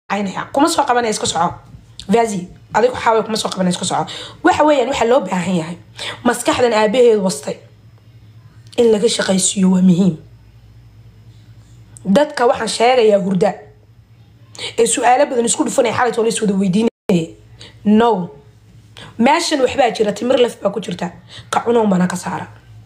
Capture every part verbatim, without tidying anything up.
عينها كم سوق قبنا يسكت ساعة فازي أديك حاول كم سوق قبنا يسكت ساعة وحويا وحلو بهاي هاي مسك حدا أبيه الوسطي إلا كش قيسيو مهم دتك واحد شارع يا جرداء السؤال بدنا نسكت فني حالة وليس ودويدين نو ماشن وحبا جرا تمر لف با كجرتا قعنو بنا كسارا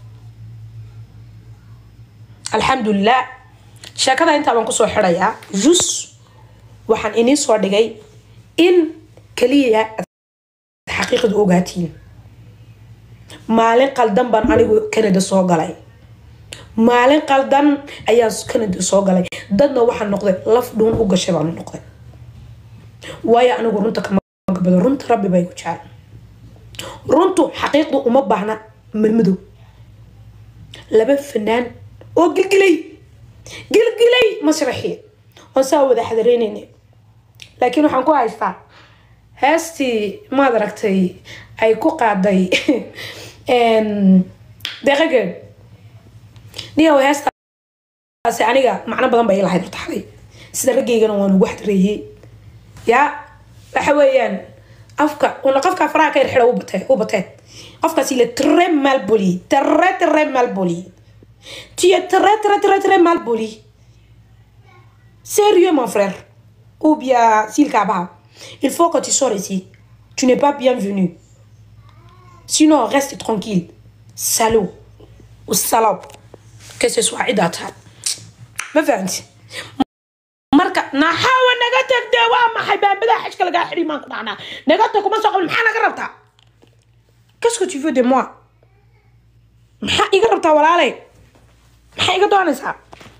الحمد لله شاكدا انت بان كسو خيريا جوس waxaan inii soo dhigay in kaliya xaqiiqada ogaatiin maalin qaldan baan anigu Canada soo galay maalin qaldan ayaan Canada soo galay dadna waxaan noqday laf dhuun u gashay baan noqday waayo anigu runta kama gabado runta rabbi bay ku jecel runtu xaqiiqdu uma baahna marmadu laba fanaan oo gilgilay gilgilay masraxi oo saa wada xadareynayna laakiin waxaan ku haystaa heesti ma daragtay ay ku qaaday een deeqageed niyo heestaasi aniga macna badan bay lahayd taxay sida rageygana waan ugu xadareeyay ya waxa weeyaan afka wala qofka faraha ka xiro u batay u batay qofkaasi il est très mal poli très très mal poli tu es très très très très mal poli sérieux mon frère ou bien s'il caba il faut que tu sors ici tu n'es pas bienvenu sinon reste tranquille salaud ou salope que ce soit idata ma fahmti marka na hawa naga tagde waa maxay baabada xajka laga xirimaan ku dhacna naga tag kuma soo qabin maxaa naga rabtaa qu'est-ce que tu veux de moi maxaa iga rabtaa walaalay maxaa iga doonaysaa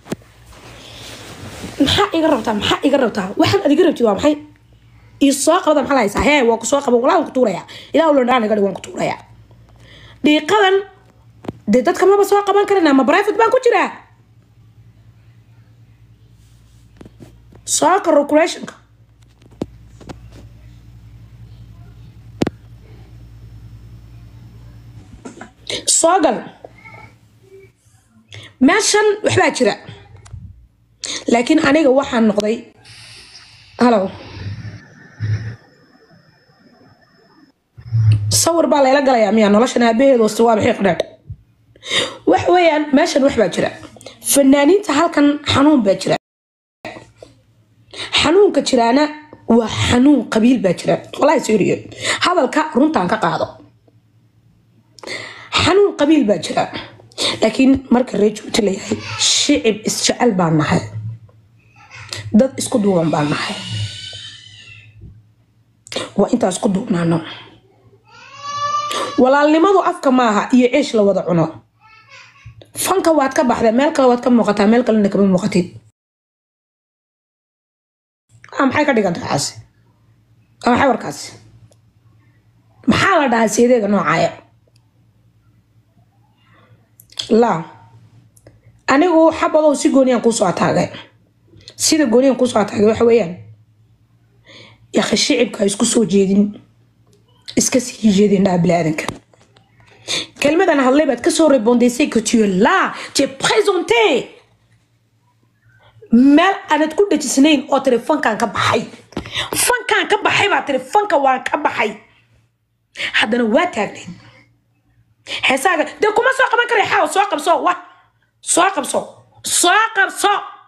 maxaa iga rabtaa maxaa iga rabtaa waxaan adiga rabtid waa maxay ii soo qabada maxaa la haysaa hee waa ku soo qabo walaa ku tuuraya ilaa uu dhaan naga dhigan ku tuuraya dhiiqadan de dadka ma soo qaban karana ma private baan ku jiraa soo karo creation ka soo gal meeshan waxbaa jira laakiin aniga waxaan noqday hello sawir baa la galaya miya noloshan aabaheedo waa bixi qadhaad wax weeyaan meeshan wax baa jira fanaaniinta halkan xanuun baa jira xanuunka jiraana waa xanuun qabiil baa jira wallahi siriyo hadalka runtaan ka qaado xanuun qabiil baa jira laakiin marka reejoogta leeyahay shicib isjecel baan nahay dad isku duuban baan nahay waa inta isku duubnaano walaalnimadu afka maaha iyo eesh la wada cuno fanka waad ka baxday meel kale waad ka muuqataa meel kale kama muuqatid am maxay ka dhigan tahay am maxay warkaas maxaa la dhahaa seedeega noocaaya la anigu xabado si gooniyan ku soo taagay sida gooniyan ku soo taagay waxa weeyaan ya khashicibka isku soo jeedin iska sii jeedin baablaadanka kelmadan hadlay baad ka soo rebondaysay que tu es là tu es présenté meel aanad ku dhajisnayn oo telefoonkan ka baxay fankan ka baxay baa telefoonka waan ka baxay haddana waa taagnayn heesaaga de kuma soo qaban karay xaaw soo qabso wa soo qabso soo qabso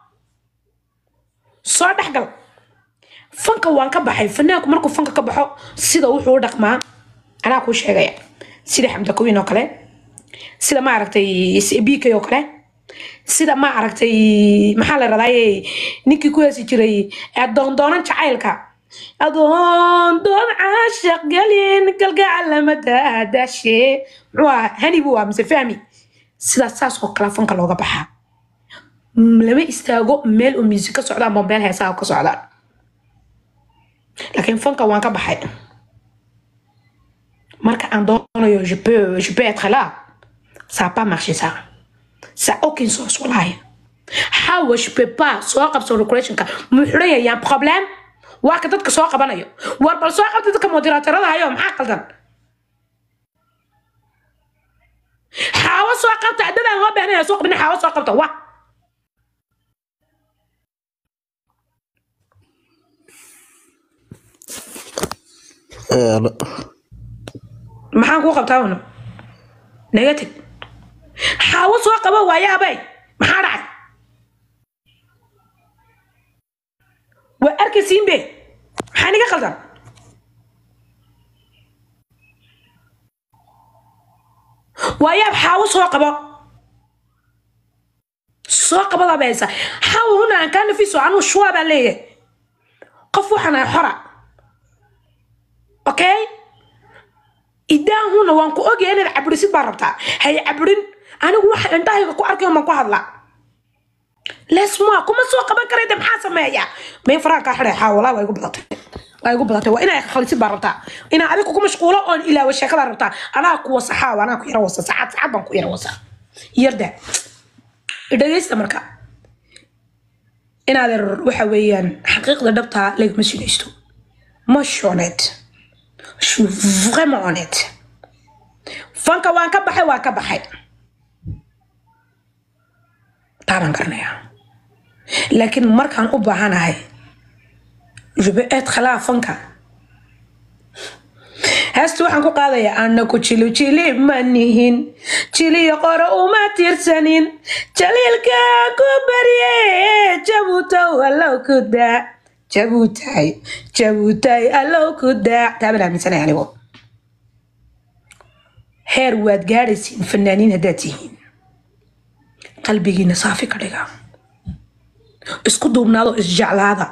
soo dhaxgal fanka waan ka baxay fanaanku markuu fanka ka baxo sida wuxuu dhaqmaa anaa ku sheegaya sida xamda kuwiin oo kale sida ma aragtay biikay oo kale sida ma aragtay maxaa la raday ninkii ku heesi jiray adoon doonan jacaylka adoon doon caashaq galin galgacal lama daadashe waa hani buu amse fahmi sida saas oo kala fanka looga baxaa lama istaago meel uu music ka socda ama meel heesaa ka socda laakiin fanka waan ka baxay marka aan doonayo je peux je peux être là ça a pas marché ça ça a aucun sens wallahi how je peux pas soo qabso recreation ka muxuraya ya problème waa ka dadka soo qabanayo war bal soo qabta dadka moderatorada hayo maxaa qaldan xaawo soo qabta dadaan loo baahnaa soo qabin xaawo soo qabta waa maxaan ku qabtaa una negative xaawo soo qaba waayaabay maxaa dhacay wa arkaysiin be maxaa niga qaldan waayaab xaawo soo qaba soo qabada beesa xaawo huna aan kaan fiiso anu shuwa baan leeyahay qof waxaan xora okay idaan huna waan ku ogay inaad caburisid baa rabtaa hay caburin anigu waxa indhahayga ku arkay ma ku hadla leesma kuma soo qaban karay dad maxaa sameeya may faraanka xidhay xaawala way igu badatay way igu badatay waa inay khalisid baa rabtaa ina adigu ku mashquulo oo ilaa sheekada rabtaa anaa ku wasaxaa anaa ku yara wasa saacad saacad baan ku yara wasa yarda dhageysta marka inaad waxa weeyaan xaqiiqda dhabta laga mashiinaysto ma shooneed شو vraiment honnête fanka waan ka baxay waan ka baxay taban karnaya laakiin markaan u baahanahay je vais être là fanka hastu waxaan ku qaadayaa anaku jilo jili manihin jili qoro uma tirsanin jaliilka ku bariye jabuta walaw ku daa جابوتاي جابوتاي الله كدا تابع مثلا يعني هو هير واد جالسين فنانين هداتيين قلبي نصافي كريغا اسكو دوبنادو اسجعل هذا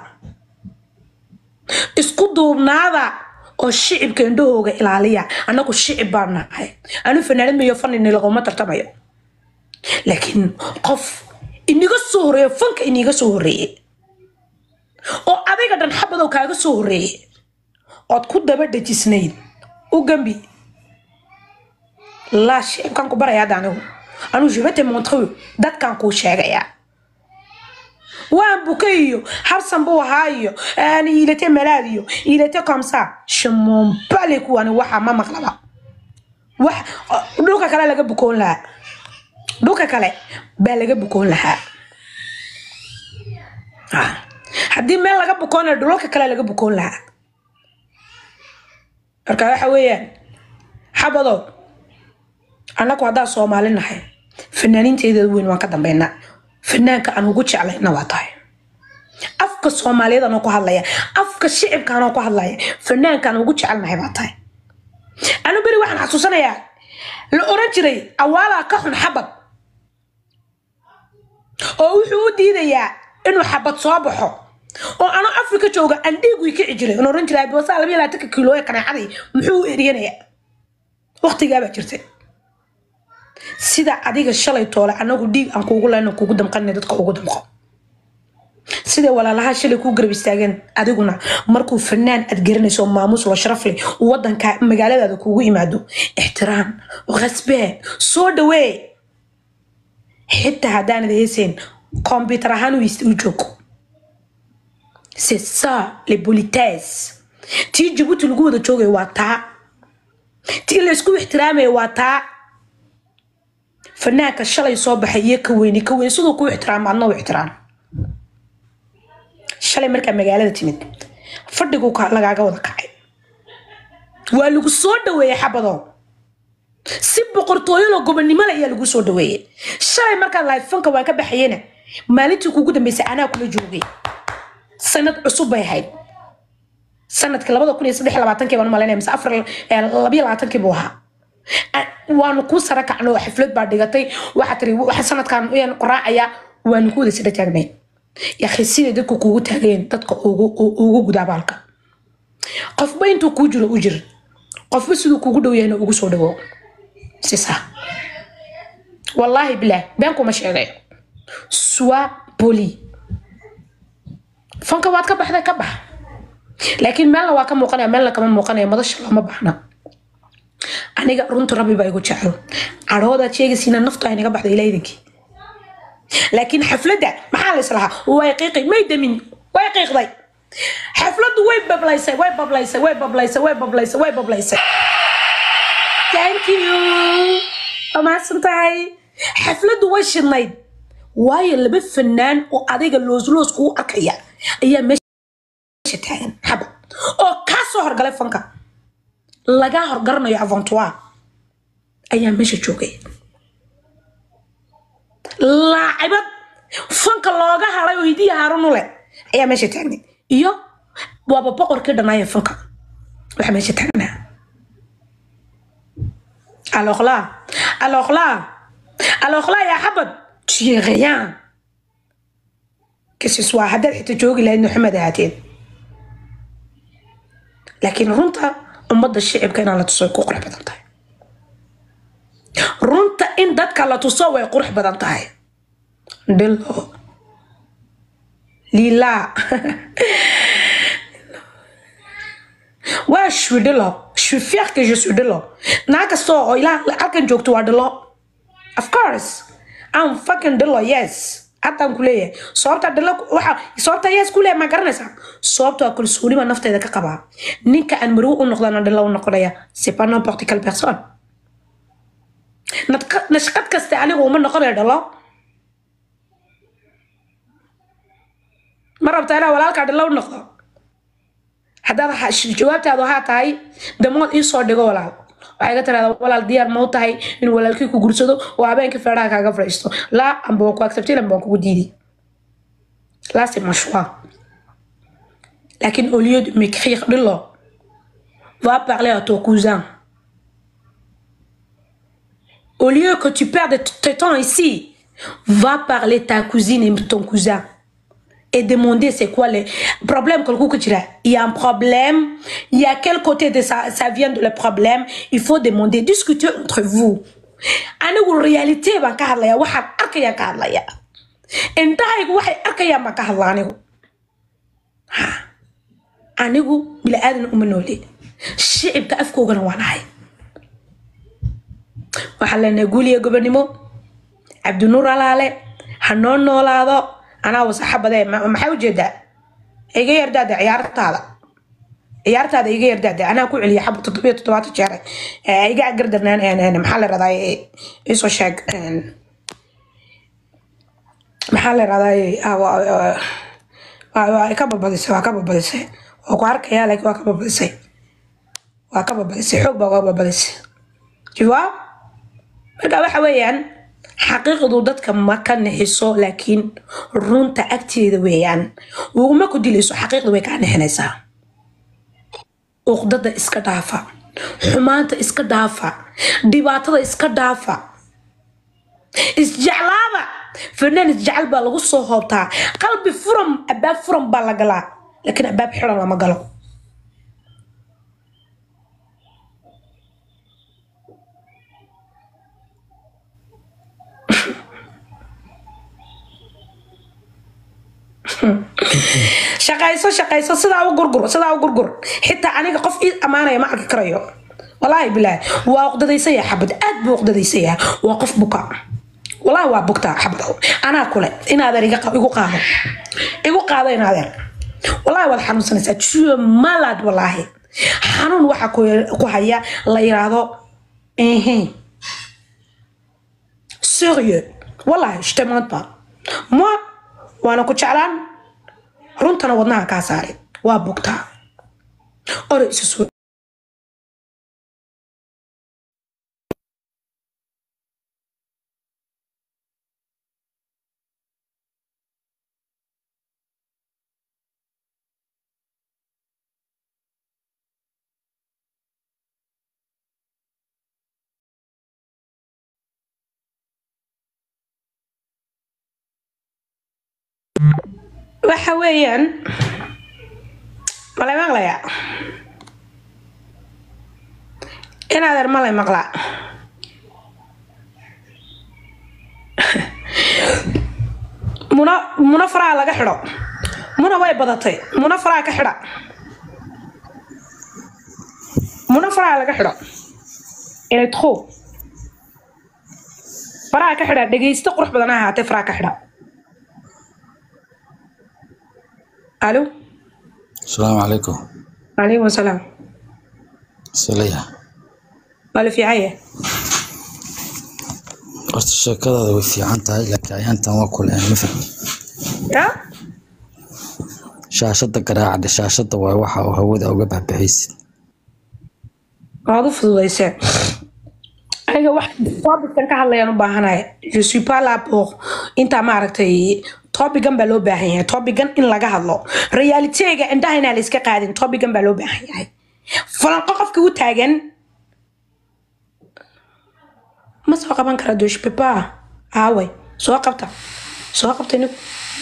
اسكو دوبنادا oo shicibka indhahooga ilaaliya anagu shicib baan nahay anu fanaan ma yofan in lagu ma tartamayo laakiin qof iniga soo horeeyo fanka iniga soo horeeyo oo adiga dhan xabado kaaga soo horeeyay oo ku daba dhajisnayd u gambi la shay kan ku baraya daanigu anu je vais te montrer dadkan ku sheegaya waan bukayo harsan buu haayo aan il était malade il était comme ça je m'en bats les couilles ani waxa ma maqlaba wax dhulka kale laga bukoon laha dhulka kale baa laga bukoon laha ah haddii meel laga bukoon dhulka kale laga bukoon lahaa marka waxa weeyaan xabado anaku hadaa Soomaali nahay fanaaniinteeda weyn waan ka dambeynaa fanaanka aan ugu jeclayna waa tahay afka Soomaaliyeed aan ku hadlaya afka shicibka aan ku hadlaya fanaanka aan ugu jecelnahay waa tahay anu bari waxaan xasuusanayaa la oran jiray awaala ka xun xabad oo wuxuu u diidayaa inuu xabad soo baxo oo ana Afrika jooga aan dhiigu ka jiray oo oran jiray boosal laba iyo labaatan kiilo ee qanaacday muxuu eriyanaya waqtiga ba jirtay sida adiga shalay toole anagu dhiig aan kuugu leeyno kuugu damqanay dadka ugu damqo sida walaalaha shalay ku garab istaagan adiguna markuu fanaan ad garanayso maamus oo sharaf leh wadanka magaalada kuugu imaado ixtiraam respect soo dhawee xitaa hadaan heeseen computer ahaan u joogo c'est ça les politesses ti Djibouti lagu wada joogay waa taa ti la isku ixtiraamay waa taa fanaanka shalay soo baxay ka weyn ka weyn sidoo ku ixtiraam adna u ixtiraam shalay marka magaalada timid fadhigu ka lagaaga wada kacay waa lagu soo dhaweeyay xabado si boqortooyo loo gobonimo la lagu soo dhaweeyay shalay marka live fanka waan ka baxayna maalintii kuugu dambeysay anaa kula joogay sanad cusub bay ahayd sanadka laba kun iyo saddex iyo labaatan baan maaleynaa mise afar laba iyo labaatan buu ahaa waan ku sara kacno xaflad baa dhigatay waxa tiri waxa sanadkan ayaan quraacaya waan ku wada sida taagnay ya khisiida dadku kuugu taageen dadka ugu ugu gudaabalka qofba intuu ku jiro u jir qofba sidoo kuugu dhow yahay ugu soo dhawo c'est ça wallahi billah baan kuma sheegay sois poli fanka waad ka baxday ka bax laakiin meel waa ka muuqanaya meel kama muuqanaya madasha lama baxna aniga runtu rabbi baa igu jecel arooda sheegaysiina naftu ay naga baxday ilaahinkii laakiin xaflada maxaa la islaha way qiiqay may damin way qiiqday xafladu way bablaysay way bablaysay way bablaysay way bablaysay way bablaysay thank you ama santahay xafladu way shidnayd waayo laba fanaan oo adiga loos loos ku arkaya ayaa meesha taagan xabad oo ka soo horgalay fanka laga horgaranayo avant toi ayaa meesha joogay laacibad fanka looga haray oo hidiya Harun ule ayaa meesha taagnay iyo waaba boqorkii dhanaayo fanka waxa meesha taagnaa alors là alors là alors là ya habad tu es rien que ce soit هذا حتى جوجي لأنه محمد هاتين لكن رنتا أمضى الشعب كان على تصوي قرح بدن تاي رنتا إن دتك على تصوي قرح بدن تاي دلو ليلا Ouais, je suis de là. Je suis fière que je suis de là. Naka so, oh, il a, I can joke to her de là. Of course. I'm fucking de là, yes. Attends, coulé. Sorta de là, waouh. Sorta yes, coulé, ma carne ça. Sorta que le souli ma nafta de kakaba. Nika an mru on noqdana de là on noqdaya. C'est pas n'importe quelle personne. Natka, nashkat kaste ali on noqdaya de là. Marabta ala wala ka de là on noqda. هذا جوابت هذا هاتاي دمود إيه صار دقوا ولا وعيقة ترى ولا الديار موتاي إن ولا الكيكو جرسدو وعبين كفرها كاغا فريستو لا أم بوكو أكتبتي لم بوكو ديدي لا سي مشوا لكن au lieu de m'écrire de là va parler à ton cousin au lieu que tu perdes ton temps ici va parler ta cousine et ton cousin et demander c'est quoi le problème que le tu il y a un problème il y a quel côté de ça ça vient de le problème il faut demander discuter entre vous أنا أقول réalité ما كهلا يا واحد أركيا كهلا يا أنت هاي واحد أركيا ما كهلا أنا أقول ها أنا أقول بلا أذن أمنولي الشعب كأفكو جنا وانا هاي وحلا نقول يا جبنيمو عبد النور على هنون ولا أنا وصحبة ده ما حاول جدا يجي يرداد عيارت هذا عيارت هذا يجي يرداد أنا أقول عليه حب تطبيق تطبيقات الشارع يجي أقدر أنا أنا أنا محل رضاي إيش وشاق محل رضاي أو أو كبر بدرس وكبر بدرس وقارك يا لك وكبر بدرس وكبر بدرس حب وكبر بدرس جوا هذا وحويان حقيقة ضدك ما كان حسوا لكن رون تأكتي ذويان وما كنت ليسوا حقيقة ذوي كان حنسا وقدد إسكدافع حمانة إسكدافع دباتة إسكدافع إسجعلابة فنان إسجعل بالغصة هوتا قلبي فرم أباب فرم بالغلا لكن أباب حرم لما قالوا shaqayso shaqayso sidaa u gurgur sidaa u gurgur xitaa aniga qof ii amaanaya ma arki karayo wallahi billaah waa uqdadaysay xabad aad buu uqdadaysay waa qof buka wallahi waa bukta xabad ana kule inaad ariga igu qaado igu qaado inaad ar wallahi wad xanuunsanaysaa jiyo malad wallahi xanuun waxa ku haya la yiraahdo eh sérieux wallahi je te mens pas moi وانا كنت شعلان رنتنا وضناها كاساري وابوكتا ورئيس سوري waxa weeyaan malay maqlaya inaad er malay maqla muna muna faraa laga xidho muna way badatay muna faraa ka xidha muna faraa laga xidho inay txo faraa ka xidha dhageysto qurux badan ahaatay faraa ka xidha الو السلام عليكم. وعليكم السلام. سلية ولا في عيه قلت الشكرة وفي عنتها لك عيانتا وكل مثل يا شاشة قراعة شاشة وروحة وهودة وقبها بحيث هذا فضيسة أنا واحد topic كان كهلا باهنا je suis pas là pour أنت ما عرفتي topic جنب لو باهية topic جن إن لقى هلا reality جا أنت هنا لسه قاعدين topic جنب لو باهية فلان قف كيو تاجن ما سوى قبان كردو je peux pas آوي سوى قبته سوى قبته إنه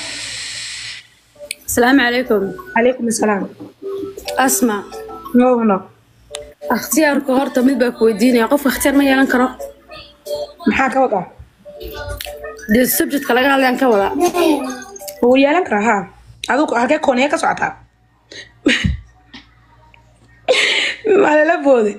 السلام عليكم. عليكم السلام أسمع نو نو اختيارك هرتا مid baa ku weydiinaya qofka اختيار ma yeelan karo maxaa ka wadaa dee subjectka laga hadlayaan ka wadaa wuu yeelan karaa haa adigu halkee koonee ka socotaa maalala boodi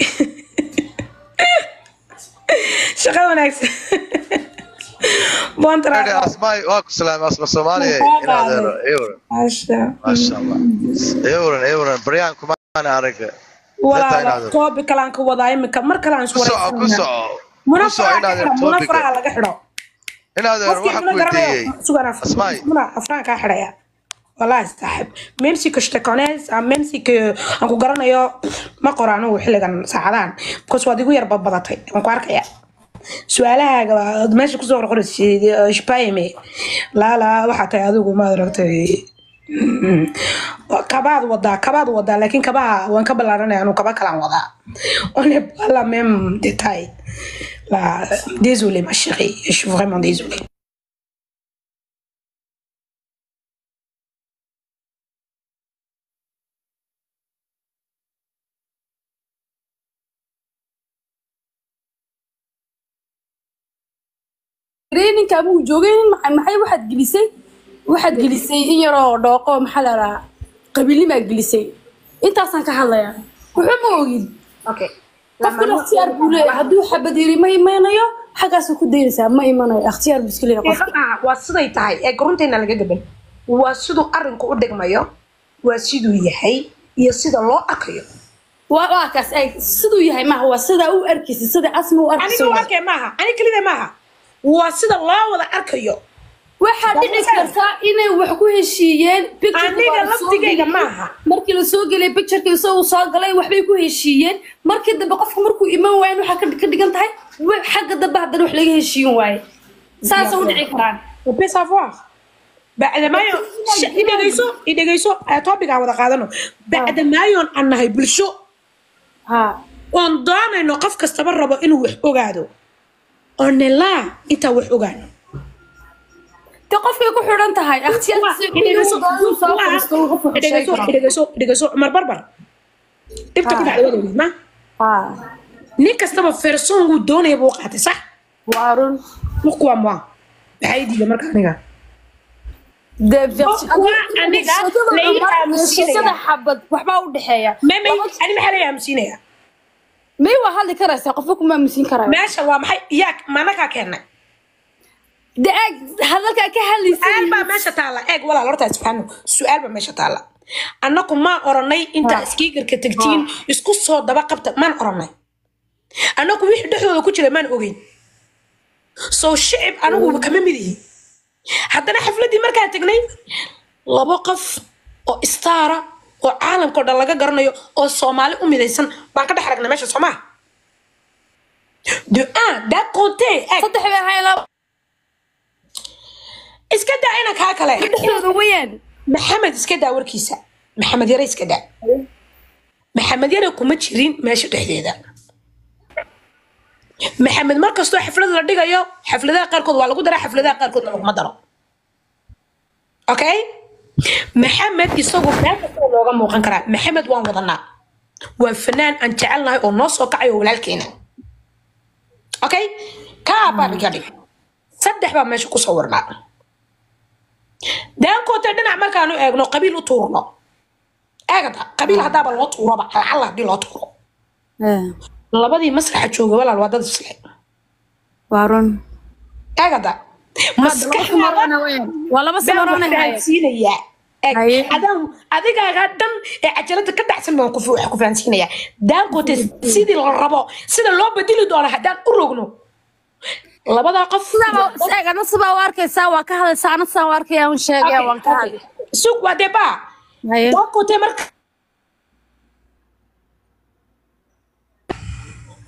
shaqo wanaagsan boontra asmaay waa ku salaamay asma Soomaaliya inaad euro ma sha Allah euro euro bariyaan kuma ana arag wala topic kalaan ka wadaa imika mar kale aan soo wareegsan ku soo muna muna faraha laga xidho inaad waxa ku weydiiyay asmaay muna afraan ka xidhaya والله صاحب même si que je te connais même si que aan ku garanayo ma qorano xilligan saacadaan because waad igu yar badbadatay aan ku arkaya su'aalahaaga meesha ku soo qorqorisay ishpaayme la la waxa tahay adigu ma aragtay kabaad wadaa kabaad wadaa laakiin kabaha waan ka balaaranay anu kaba kalaan wadaa on est pas la même détail la désolé ma chérie je suis vraiment désolée training ka buu joogay maxay waxaad gelisay waxaad gelisay in yar oo dhooqo maxaa la raaa qabiilnimo gelisay intaasan ka hadlayaa wuxuu ma ogid okay qofka ikhtiyaar buu leeyahay hadduu xabad yiri ma imanayo xagaas ku deynaysaa ma imanayo ikhtiyaar buu iska leeyahay qofka waa siday tahay ee grunteena laga gaban waa sidoo arinku u dhigmayo waa sidoo yahay iyo sida loo arkayo waa waa kaas ay sidoo yahay ma waa sida uu arkaysi sida asma uu arkaysi aniga waa maaha aniga kaliya maaha waa sida loo wada arkayo waxa dhici karta inay wax ku heshiiyeen aniga laftigayga maaha markii la soo galay picture-ka soo soo galay waxbay ku heshiiyeen markii dambe qofku markuu iman waayo waxa ka dhigan tahay xagga dambe haddana wax laga heshiin waayo saas u dhici karaan on peut savoir بعد ما يون إدغيسو إدغيسو topic aan wada qaadano بعد ما يون annahay bulsho ha on doonayno qof kasta rabo inuu wax ogaado on la inta wax ogaano te qofkay ku xiran tahay إدغيسو إدغيسو Umar Barbar dibta ku dhacday wadaad ma ha nin kastaba ferson uu doonay buu qaatay sax waarun muqwa ma waxay diiday marka aniga de aniga leeyahay xabad waxba u dhaxeeya mama ani maxaa leeyahay amsiinaya may waa hal karaysa qofku kuma amsiin karaa meesha waa maxay yaa manaka keenay de ag hadalka ka hadlaysa su'aal baa meesha taala eeg walaal horta isfaano su'aal baa meesha taala annaku ma oranay inta iskiigarka tagtiin isku soo daba qabta man oranay annaku wixii dhaxdooda ku jira man ogeyn soo shicib anagu kama midihi haddana xafladii markaan tagnay laba qof oo istaara oo caalamka oo dhan laga garanayo oo Soomaali u midaysan baan ka dhex aragnay meesha Soomaa de un d'un côté saddex bay hayla iska daa ina ka kale dhexdooda wayaan maxamed iska daa warkiisa maxamed yare iska daa maxamed yare kuma jirin meesha dhexdeeda maxamed markastoo xaflad la dhigayo xafladaha qaarkood waa lagu daraa xafladaha qaarkood laguma daro okay maxamed isagu meel kastoo looga muuqan karaa maxamed waan wadanaa waa fanaan aan jecelnahay oo noo soo kacayo walaalkeena okay kaa baa dhiga dhig saddex baa meesha ku sawirnaa daankoota dhinac markaanu eegno qabiil u tuurno eegada qabiil haddaaba loo tuuroba lacala haddii loo tuuro labadii masraxa jooga walaal waa dad isle waarun eegada maskaxdaada waa laba samarona fahansiinaya adaan adigaaga dhan ee cajalada ka dhacsan baan ku fahansiinaya daankoota sidii la rabo sida loo bedeli doono haddaan u rogno labadaa qof eegana sibaa u arkaysaa waa ka hadlaysaa ana saa u arkaya un sheegaya waan ka hadlay suuq waa debaa daankoota marka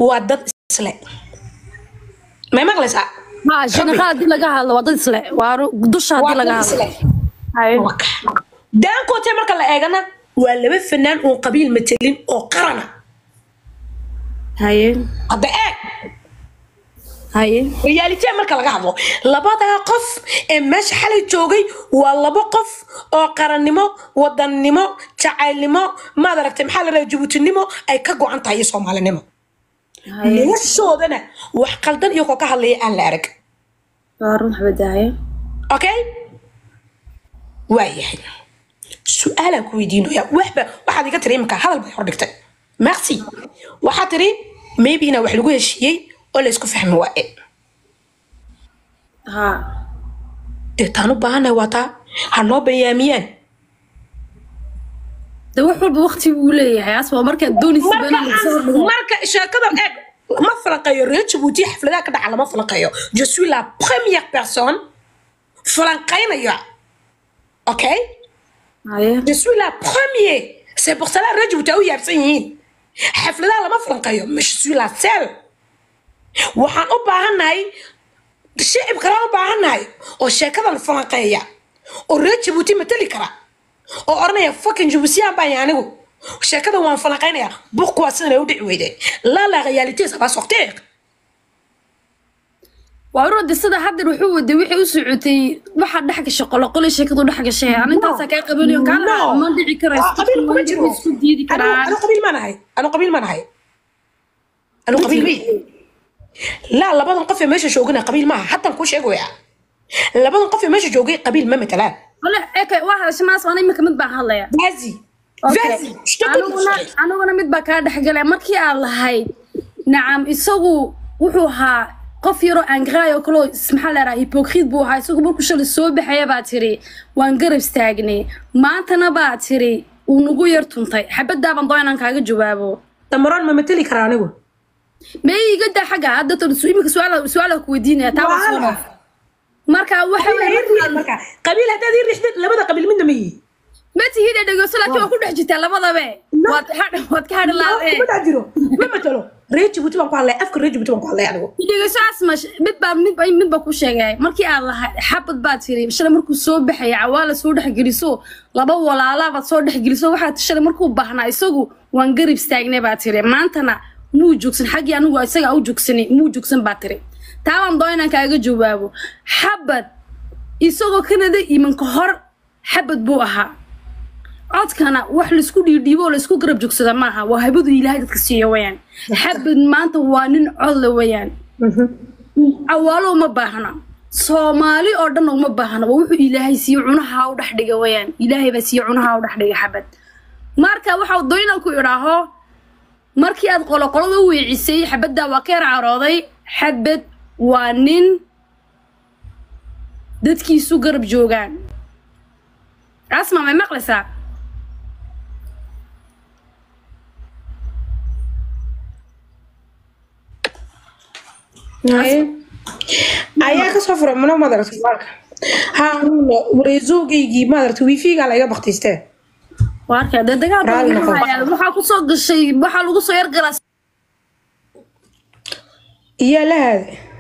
waa dad isle may maqlaysaa ma general hadii laga hadlo waa dad isle waa dusha hadii laga hadlo haye daankootee marka la eegana waa laba fanaan oo qabiil matelin oo qarana haye hadda eeg haye reality marka laga hadlo labada qof ee meesha xalay joogay waa laba qof oo qarannimo wadannimo jacaylnimo maad aragtay maxaa la raay Djiboutinimo ay ka go'an tahay Soomaalinimo noloshoodana wax qaldan iyo ka hadlaya aan la arag waarun xabadahay okay waayahay su'aal ku weydiinaya waxba waxaad iga tiri imka hadal bay hor dhigtay merci waxa tiri maybe ina wax lagu heshiiyay oo la isku fahmi waaye ha de taanu baahana wata hanoo bayaamiyaan de wax walba waqti uu leeyahay asba marka doonaysa baan marka sheekada eeg ma falanqayo reer Djibouti xafladaha ka dhaca lama falanqayo je suis la première personne falanqaynaya okay haye je suis la première c'est pour cela reer Djibouti u yaabsan yihiin xafladaha lama falanqayo mais je suis la seule waxaan u baahanahay shicib kale u baahanahay oo sheekadan falanqeeya oo reer Djibouti matali kara oo oranaya fucking Djibouti baan anigu sheekada waan falanqeynaya pourquoi sidana u dhici weyday la la réalité ça va sortir waa roodi sida hadda wuxuu waday wixii u socotay waxa dhax gashay qoloqol sheekadu dhax gashay aan intaas ka qabanayo kana ma dhici karayso qabiil kuma jiro isku diidi karaa anu qabiil ma nahay anu qabiil ma nahay anu qabiil لا لبضن قفي ماشي شوقنا قبيل معها حتى نكون شيء قوي لبضن قفي ماشي شوقي قبيل ما مثلا ولا إيه واحد شماس أنا يمكن متبع هلا يا فازي فازي أنا وأنا أنا وأنا متبع كارد حاجة مركي على هاي نعم يسووا وحوها قفيرو أنغراي وكلو اسمح لي راه هيبوكريت بوها يسووا بركو شل السوق بحياة باتري وانقرب استاجني ما أنتنا باتري ونقول يرتونطي حبيت دابا ضاينا كاجا جوابه تمران ما مثلي كرانيو ما يقدر حاجة عادة تسوي سؤال سؤالك وديني تعال مركا واحد مركا قبيل هذا دير رحلة لبدا قبيل منه مي ما تهيد أدق وصلت وأكون حجت لبدا به وات هاد وات كهاد الله إيه ما تجرو ما مثله ريتش بتوان قال لي أفكر ريتش بتوان قال لي يعني يدق ساس مش متبع متبع متبع كل شيء جاي مركي الله حبت باتري مش مركو صوب بحي عوالة صور حق جلسو لبا ولا لا بتصور حق جلسو واحد تشتري مركو بحنا يسوقو وانقرب استاجني باتري ما أنتنا مو جوكسن حقي أنا وأسيق أو جوكسني مو جوكسن باتري تعال ضاينا كأجا جوابه حبت يسوق كنا ده يمن كهر حبت بوها عاد كنا واحد لسكول يديبه ولا سكول قرب جوكسن معها وهبدو إلهي تكسيه ويان حبت ما أنت وانين عل ويان أوله ما بحنا Soomaali oo dhan uma baahna wuxuu Ilaahay si cunaha u dhaxdhiga wayaan Ilaahay ba si cunaha u dhaxdhiga xabad marka waxa uu doonaa ku iraaho markii aad qoloqolada u wiicisay xabada waa ka carooday xabad waa nin dadkiisu garab joogan asma ma maqlaysaa ayaa ka soo furay mana madarta marka ha wareezoogaygi madarta wifi ga laga baqtiste warka dadaga waxa ku soo gashay waxa lagu soo yar galas iya la hada